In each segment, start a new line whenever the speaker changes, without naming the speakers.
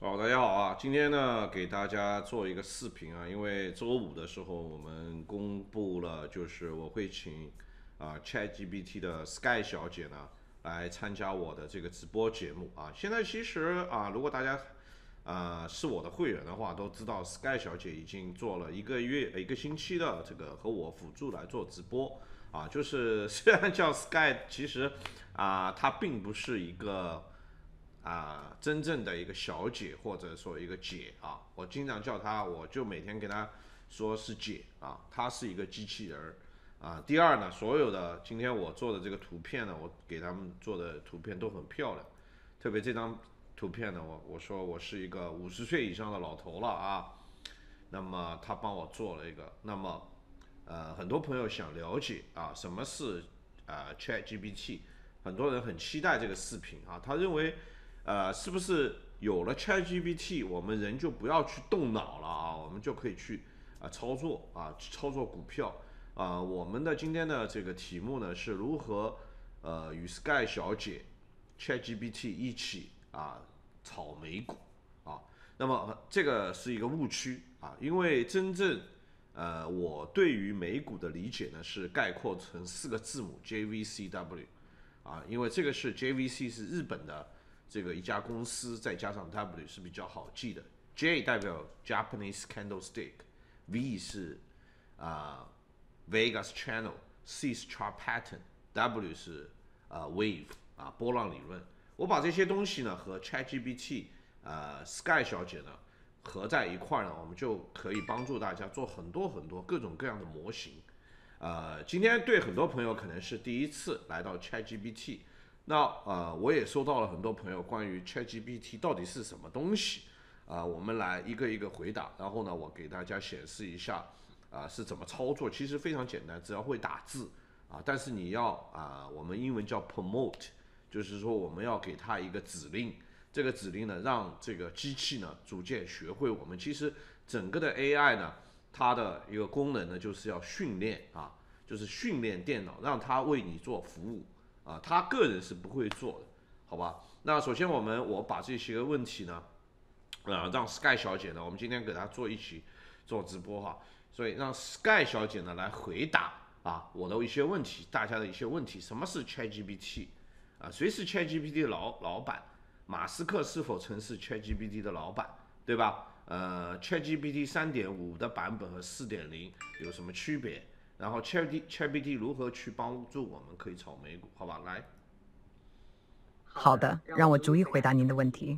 好，大家好啊！今天呢，给大家做一个视频啊，因为周五的时候我们公布了，就是我会请ChatGPT 的 Sky 小姐呢来参加我的这个直播节目啊。现在其实如果大家是我的会员的话，都知道 Sky 小姐已经做了一个星期的这个和我辅助来做直播啊。就是虽然叫 Sky，其实它并不是一个真正的一个小姐或者说一个姐啊，我经常叫她，我就每天跟她说是姐啊，她是一个机器人儿第二呢，所有的今天我做的这个图片呢，我给他们做的图片都很漂亮，特别这张图片呢，我说我是一个50岁以上的老头了啊，那么他帮我做了一个，那么很多朋友想了解什么是ChatGPT，很多人很期待这个视频啊，他认为是不是有了 ChatGPT，我们人就不要去动脑了啊，我们就可以去操作股票我们的今天的这个题目呢是如何与 Sky 小姐 ChatGPT 一起炒美股啊。那么这个是一个误区因为真正我对于美股的理解呢是概括成4个字母 JVCW 因为这个是 JVC 是日本的这个一家公司，再加上 W 是比较好记的。J 代表 Japanese Candlestick，V 是Vegas Channel，C 是 Chart Pattern，W 是Wave 波浪理论。我把这些东西呢和 ChatGPT Sky 小姐呢合在一块呢，我们就可以帮助大家做很多很多各种各样的模型。今天对很多朋友可能是第一次来到 ChatGPT，那我也收到了很多朋友关于 ChatGPT 到底是什么东西我们来一个一个回答，然后呢，我给大家显示一下是怎么操作，其实非常简单，只要会打字但是你要我们英文叫 promote，就是说我们要给它一个指令，这个指令呢，让这个机器呢逐渐学会我们。其实整个的 AI 呢，它的一个功能呢，就是要训练就是训练电脑，让它为你做服务他个人是不会做的，好吧？那首先我把这些个问题呢，让 Sky 小姐呢，我们今天给她一起做直播所以让 Sky 小姐呢来回答我的一些问题，大家的一些问题。什么是 ChatGPT 谁是 ChatGPT 的老板？马斯克是否曾是 ChatGPT 的老板？对吧？ChatGPT 3.5的版本和4.0有什么区别？然后 ChatGPT 如何去帮助我们可以炒美股？好吧，来。
好的，让我逐一回答您的问题。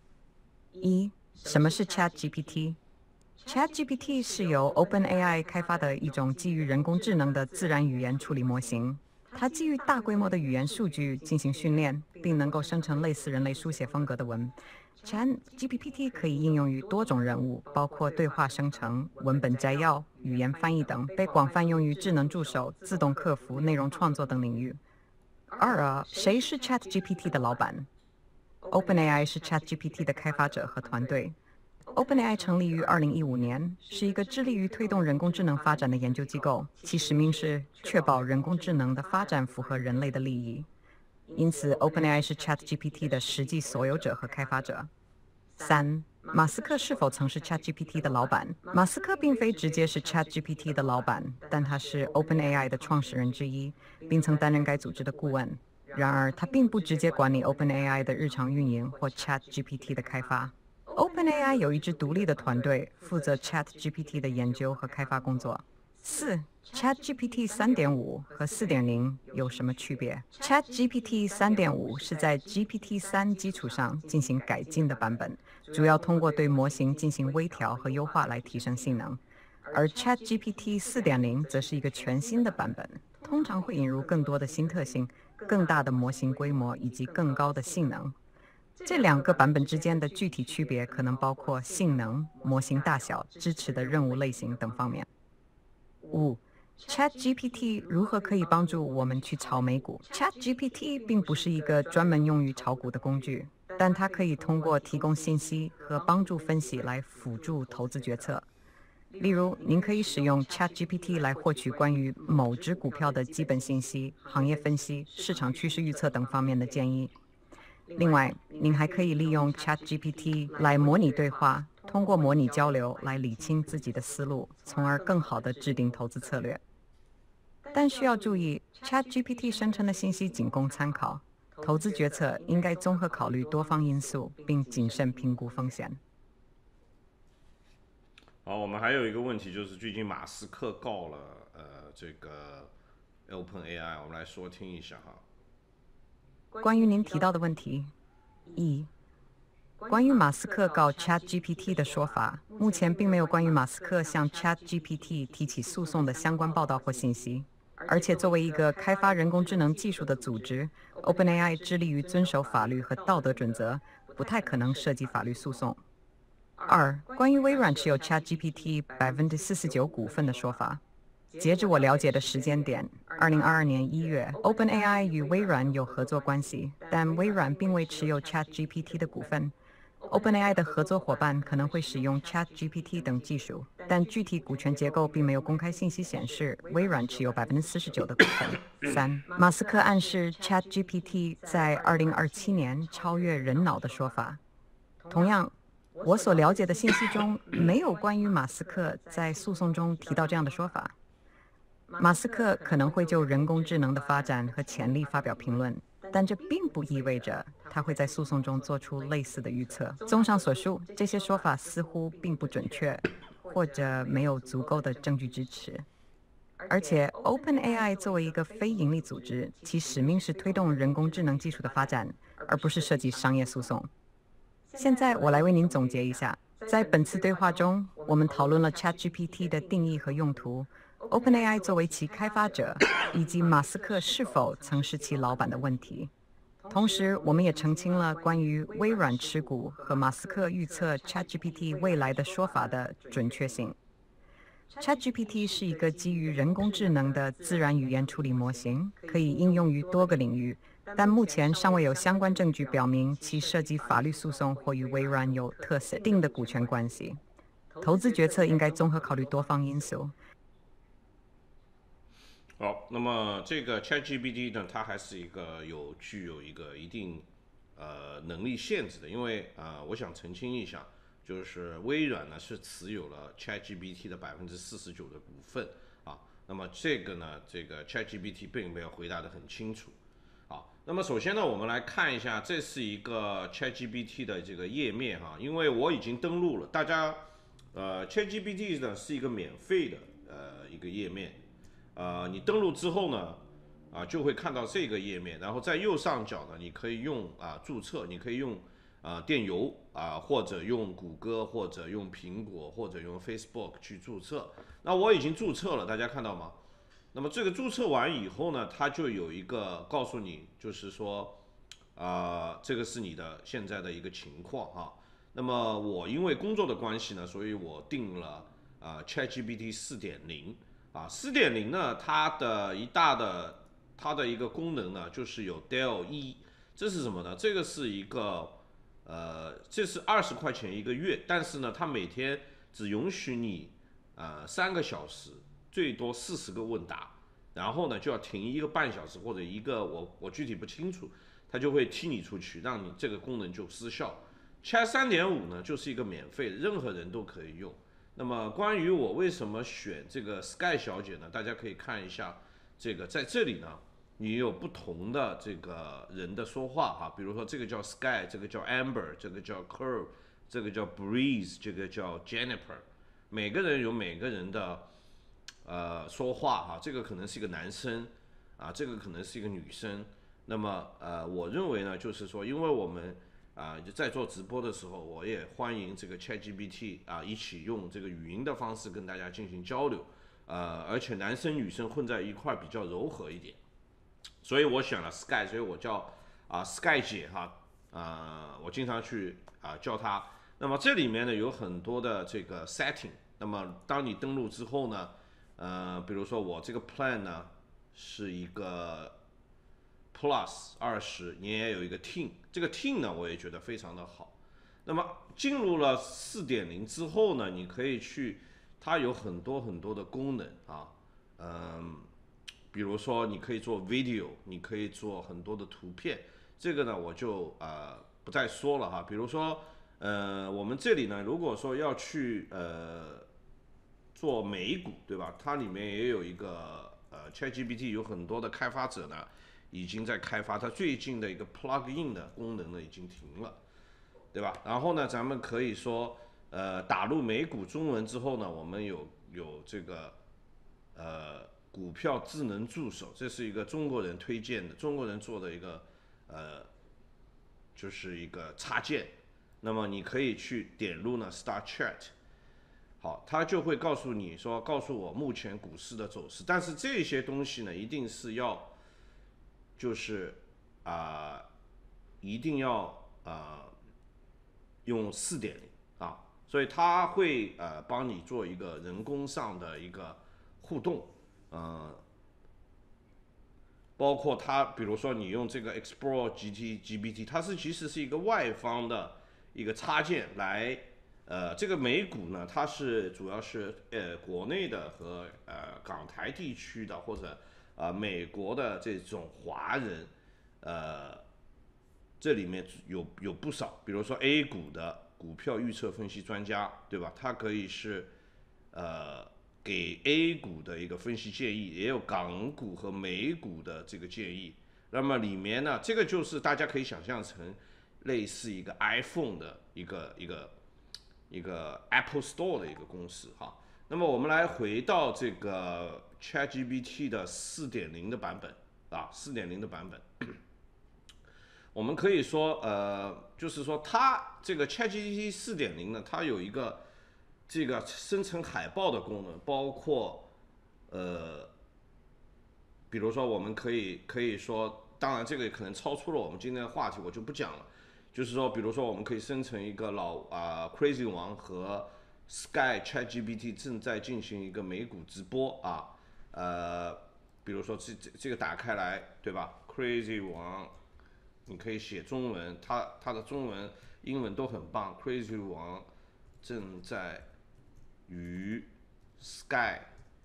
什么是 ChatGPT？ChatGPT 是由 OpenAI 开发的一种基于人工智能的自然语言处理模型。它基于大规模的语言数据进行训练，并能够生成类似人类书写风格的文。ChatGPT 可以应用于多种任务，包括对话生成、文本摘要、语言翻译等，被广泛用于智能助手、自动客服、内容创作等领域。谁是 ChatGPT 的老板？OpenAI 是 ChatGPT 的开发者和团队。OpenAI 成立于2015年，是一个致力于推动人工智能发展的研究机构，其使命是确保人工智能的发展符合人类的利益。因此，OpenAI 是 ChatGPT 的实际所有者和开发者。马斯克是否曾是 ChatGPT 的老板？马斯克并非直接是 ChatGPT 的老板，但他是 OpenAI 的创始人之一，并曾担任该组织的顾问。然而，他并不直接管理 OpenAI 的日常运营或 ChatGPT 的开发。OpenAI 有一支独立的团队负责 ChatGPT 的研究和开发工作。ChatGPT 3.5和4.0有什么区别？ChatGPT 3.5是在 GPT-3基础上进行改进的版本，主要通过对模型进行微调和优化来提升性能。而 ChatGPT 4.0则是一个全新的版本，通常会引入更多的新特性、更大的模型规模以及更高的性能。这两个版本之间的具体区别可能包括性能、模型大小、支持的任务类型等方面。ChatGPT 如何可以帮助我们去炒美股？ChatGPT 并不是一个专门用于炒股的工具，但它可以通过提供信息和帮助分析来辅助投资决策。例如，您可以使用 ChatGPT 来获取关于某只股票的基本信息、行业分析、市场趋势预测等方面的建议。 另外，您还可以利用 ChatGPT 来模拟对话，通过模拟交流来理清自己的思路，从而更好地制定投资策略。但需要注意，ChatGPT 生成的信息仅供参考，投资决策应该综合考虑多方因素，并谨慎评估风险。
好，我们还有一个问题，就是最近马斯克告了这个 OpenAI，我们来说听一下哈。
关于您提到的问题，一，关于马斯克告 ChatGPT 的说法，目前并没有关于马斯克向 ChatGPT 提起诉讼的相关报道或信息。而且，作为一个开发人工智能技术的组织，OpenAI 致力于遵守法律和道德准则，不太可能涉及法律诉讼。二，关于微软持有 ChatGPT 49%股份的说法，截至我了解的时间点，2022年1月，OpenAI 与微软有合作关系，但微软并未持有 ChatGPT 的股份。OpenAI 的合作伙伴可能会使用 ChatGPT 等技术，但具体股权结构并没有公开信息显示微软持有49%的股份。三，马斯克暗示 ChatGPT 在2027年超越人脑的说法。同样，我所了解的信息中没有关于马斯克在诉讼中提到这样的说法。马斯克可能会就人工智能的发展和潜力发表评论，但这并不意味着他会在诉讼中做出类似的预测。综上所述，这些说法似乎并不准确，或者没有足够的证据支持。而且 ，OpenAI 作为一个非营利组织，其使命是推动人工智能技术的发展，而不是涉及商业诉讼。现在我来为您总结一下，在本次对话中，我们讨论了 ChatGPT 的定义和用途，OpenAI 作为其开发者，以及马斯克是否曾是其老板的问题。同时，我们也澄清了关于微软持股和马斯克预测 ChatGPT 未来的说法的准确性。ChatGPT 是一个基于人工智能的自然语言处理模型，可以应用于多个领域，但目前尚未有相关证据表明其涉及法律诉讼或与微软有特定的股权关系。投资决策应该综合考虑多方因素。
好，那么这个 ChatGPT 呢，它还是一个具有一个一定能力限制的，因为我想澄清一下，就是微软呢是持有了 ChatGPT 的49%的股份啊。那么这个呢，这个 ChatGPT 并没有回答得很清楚。好，那么首先呢，我们来看一下，这是一个 ChatGPT 的这个页面哈，因为我已经登录了，大家ChatGPT 呢是一个免费的一个页面。你登录之后呢，就会看到这个页面，然后在右上角呢，你可以用注册，你可以用电邮或者用谷歌，或者用苹果，或者用 Facebook 去注册。那我已经注册了，大家看到吗？那么这个注册完以后呢，它就有一个告诉你，就是说这个是你的现在的一个情况哈。那么我因为工作的关系呢，所以我定了ChatGPT 4.0。4.0呢，它的一个功能呢，就是有 DALL-E， 这是什么呢？这个是一个这是20块钱一个月，但是呢，它每天只允许你3个小时，最多40个问答，然后呢就要停1个半小时或者我具体不清楚，它就会踢你出去，让你这个功能就失效。Chat 3.5呢，就是一个免费的，任何人都可以用。那么关于我为什么选这个 Sky 小姐呢？大家可以看一下，这个在这里呢，你有不同的这个人的说话哈，比如说这个叫 Sky， 这个叫 Amber， 这个叫 Curve， 这个叫 Breeze， 这个叫 Jennifer， 每个人有每个人的说话哈，这个可能是一个男生这个可能是一个女生。那么我认为呢，就是说，因为我们就在做直播的时候，我也欢迎这个 ChatGPT 一起用这个语音的方式跟大家进行交流，而且男生女生混在一块比较柔和一点，所以我选了 Sky， 所以我叫Sky 姐哈，我经常去叫她。那么这里面呢有很多的这个 setting， 那么当你登录之后呢，比如说我这个 plan 呢是一个Plus 20，你也有一个 Teen， 这个 Teen 呢我也觉得非常的好。那么进入了 4.0 之后呢，你可以去，它有很多很多的功能比如说你可以做 video， 你可以做很多的图片， 这个呢我就不再说了哈。比如说我们这里呢，如果说要去做美股，对吧？它里面也有一个ChatGPT 有很多的开发者呢已经在开发，它最近的一个 plug-in 的功能呢已经停了，对吧？然后呢，咱们可以说打入美股中文之后呢，我们有这个股票智能助手，这是一个中国人推荐的，中国人做的一个就是一个插件。那么你可以去点入呢 Start Chat， 好，它就会告诉你说，告诉我目前股市的走势。但是这些东西呢，一定是要就是一定要用4.0啊，所以它会帮你做一个人工上的一个互动，包括它，比如说你用这个 Explore GPT，它其实是一个外方的一个插件来，这个美股呢，它是主要是国内的和港台地区的或者美国的这种华人，这里面有不少，比如说 A 股的股票预测分析专家，对吧？它可以是给 A 股的一个分析建议，也有港股和美股的这个建议。那么里面呢，这个就是大家可以想象成类似一个 iPhone 的一个 Apple Store 的一个公司哈。那么我们来回到这个 ChatGPT 的4.0的版本4.0的版本。我们可以说，就是说它这个 ChatGPT 4.0呢，它有一个这个生成海报的功能，包括比如说我们可以说，当然这个可能超出了我们今天的话题，我就不讲了。就是说，比如说我们可以生成一个Crazy 王和 Sky ChatGPT 正在进行一个美股直播比如说这个打开来，对吧 ？Crazy 王。你可以写中文，它的中文、英文都很棒。Crazy 王正在与 Sky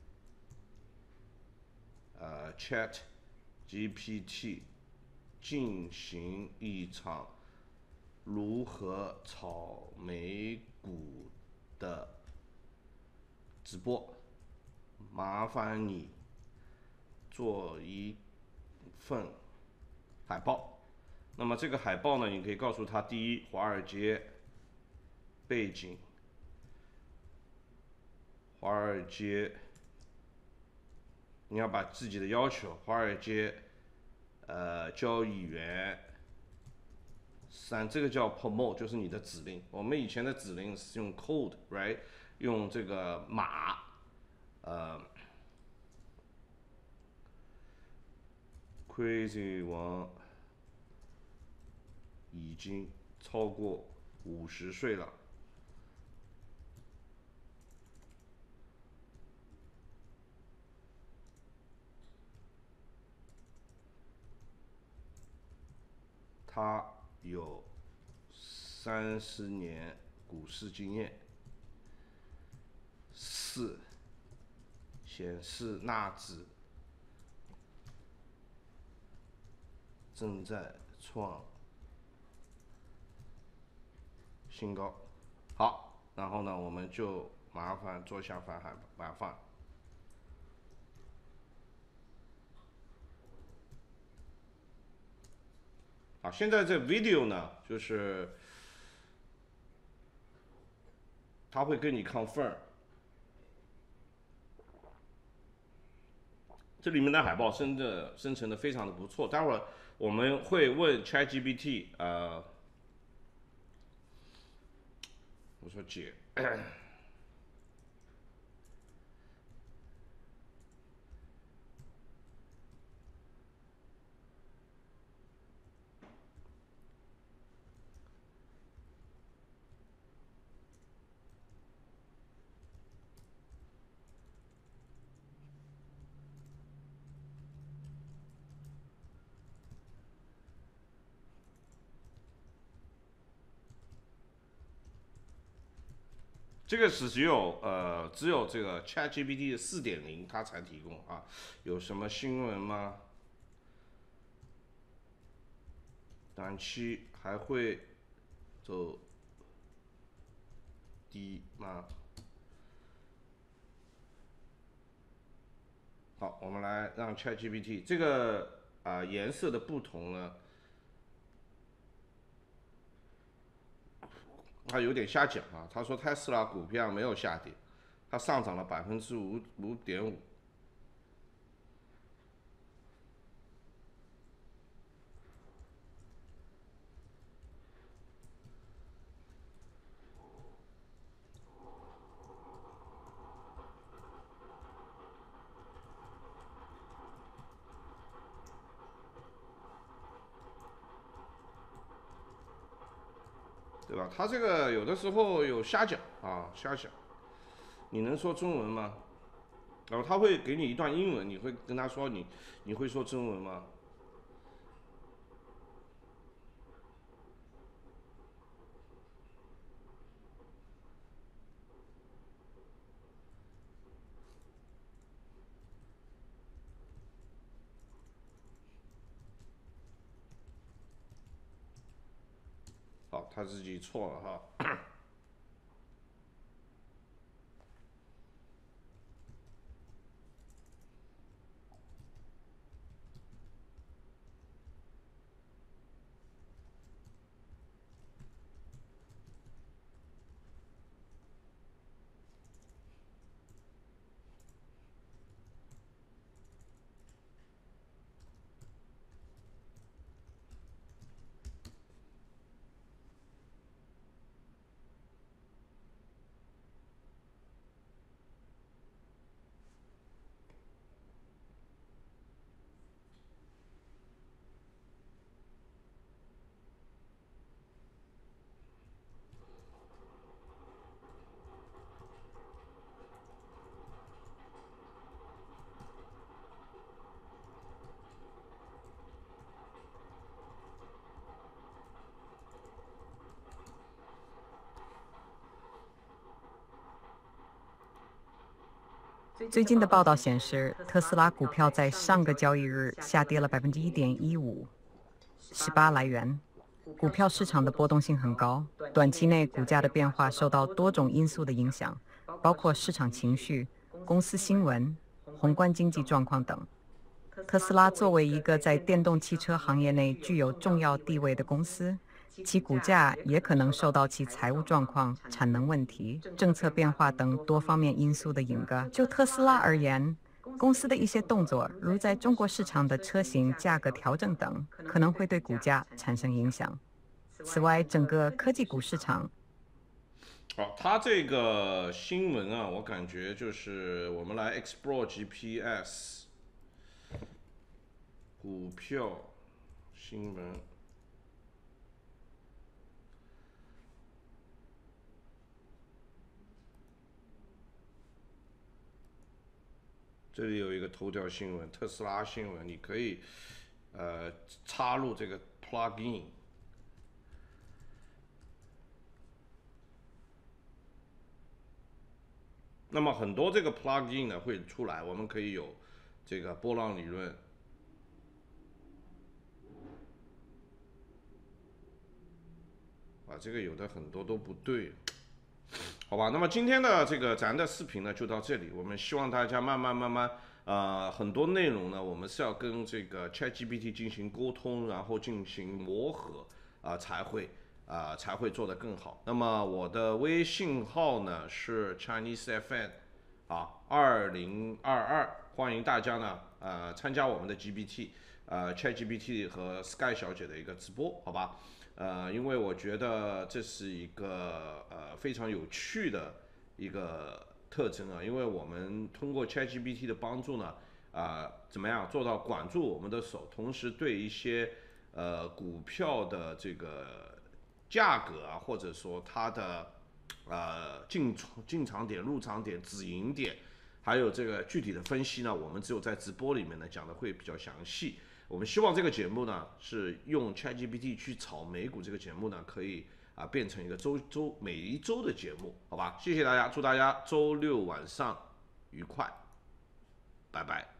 Chat GPT 进行一场如何炒美股的直播，麻烦你做一份海报。那么这个海报呢，你可以告诉他：第一，华尔街背景，华尔街，你要把自己的要求，华尔街交易员3，这个叫 promote， 就是你的指令。我们以前的指令是用 code，right， 用这个码，Crazy 王已经超过50岁了。他有30年股市经验。4，显示纳指正在创新高。好，然后呢，我们就麻烦做下反放。好，现在这 video 呢，就是它会跟你 confirm， 这里面的海报生成的非常的不错。待会儿我们会问 ChatGPT， 我说姐。这个是只有这个 ChatGPT 4.0它才提供啊。有什么新闻吗？ 短期还会走低吗？好，我们来让 ChatGPT 这个颜色的不同呢，它有点瞎讲啊。他说特斯拉股票没有下跌，它上涨了5.5%。对吧？他这个有的时候有瞎讲啊，瞎讲。你能说中文吗？然后他会给你一段英文，你会跟他说你会说中文吗？好，他自己错了哈。
最近的报道显示，特斯拉股票在上个交易日下跌了1.15%，18来元。股票市场的波动性很高，短期内股价的变化受到多种因素的影响，包括市场情绪、公司新闻、宏观经济状况等。特斯拉作为一个在电动汽车行业内具有重要地位的公司，其股价也可能受到其财务状况、产能问题、政策变化等多方面因素的影响。就特斯拉而言，公司的一些动作，如在中国市场的车型价格调整等，可能会对股价产生影响。此外，整个科技股市场
好，他这个新闻啊，我感觉就是我们来 explore GPS 股票新闻。这里有一个头条新闻，特斯拉新闻，你可以插入这个 plugin。那么很多这个 plugin 呢会出来，我们可以有这个波浪理论，这个有的很多都不对。好吧，那么今天的这个咱的视频呢就到这里，我们希望大家慢慢，很多内容呢我们是要跟这个 ChatGPT 进行沟通，然后进行磨合才会做得更好。那么我的微信号呢是 Chinese FM 2022，欢迎大家呢参加我们的 ChatGPT 和 Sky 小姐的一个直播，好吧？因为我觉得这是一个非常有趣的一个特征啊，因为我们通过 ChatGPT 的帮助呢，怎么样做到管住我们的手，同时对一些股票的这个价格啊，或者说它的进场点、入场点、止盈点，还有这个具体的分析呢，我们只有在直播里面呢讲的会比较详细。我们希望这个节目呢是用 ChatGPT 去炒美股，这个节目呢可以变成一个每一周的节目，好吧？谢谢大家，祝大家周六晚上愉快，拜拜。